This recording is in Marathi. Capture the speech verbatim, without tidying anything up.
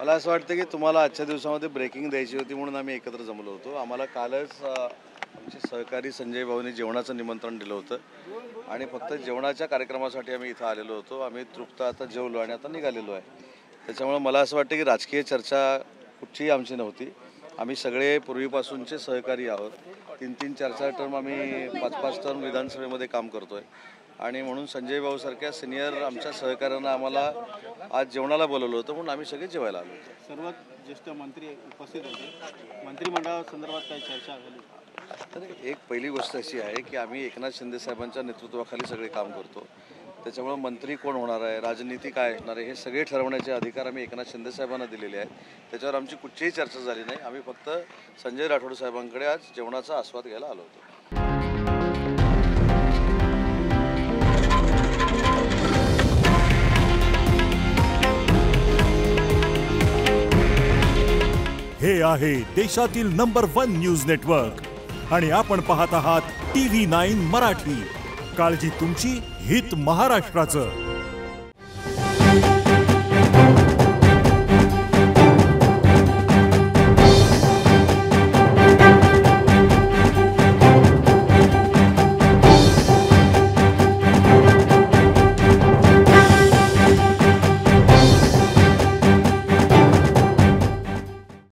मला असं वाटतं की तुम्हाला आजच्या दिवसामध्ये ब्रेकिंग द्यायची होती म्हणून आम्ही एकत्र जमलो होतो। आम्हाला कालच आमचे सहकारी संजय भाऊंनी जेवणाचं निमंत्रण दिलं होतं आणि फक्त जेवणाच्या कार्यक्रमासाठी आम्ही इथं आलेलो होतो। आम्ही तृप्त आता जेवलो आणि आता निघालेलो आहे। त्याच्यामुळे मला असं वाटतं की राजकीय चर्चा कुठचीही आमची नव्हती। आम्ही सगळे पूर्वीपासूनचे सहकारी आहोत। तीन तीन चार चार टर्म आम्ही पाच पाच टर्म विधानसभेमध्ये काम करतोय आणि म्हणून संजय भाऊ सारख्या सिनियर आमच्या सहकाऱ्यांना आम्हाला आज जेवणाला बोलवलं होतं म्हणून आम्ही सगळे जेवायला आलो होतो। सर्वात ज्येष्ठ मंत्री उपस्थित होते। मंत्रिमंडळासंदर्भात काही चर्चा झाली? तर एक पहिली गोष्ट अशी आहे की आम्ही एकनाथ शिंदे साहेबांच्या नेतृत्वाखाली सगळे काम करतो। त्याच्यामुळे मंत्री कोण होणार आहे, राजनीती काय असणार आहे, हे सगळे ठरवण्याचे अधिकार आम्ही एकनाथ शिंदे साहेबांना दिलेले आहेत। त्याच्यावर आमची कुठचीही चर्चा झाली नाही। आम्ही फक्त संजय राठोड साहेबांकडे आज जेवणाचा आस्वाद घ्यायला आलो होतो। हे आहे देशातील नंबर वन न्यूज नेटवर्क आणि आपण पाहत आहात टी व्ही नाईन मराठी। काळजी तुमची, हित महाराष्ट्राचं।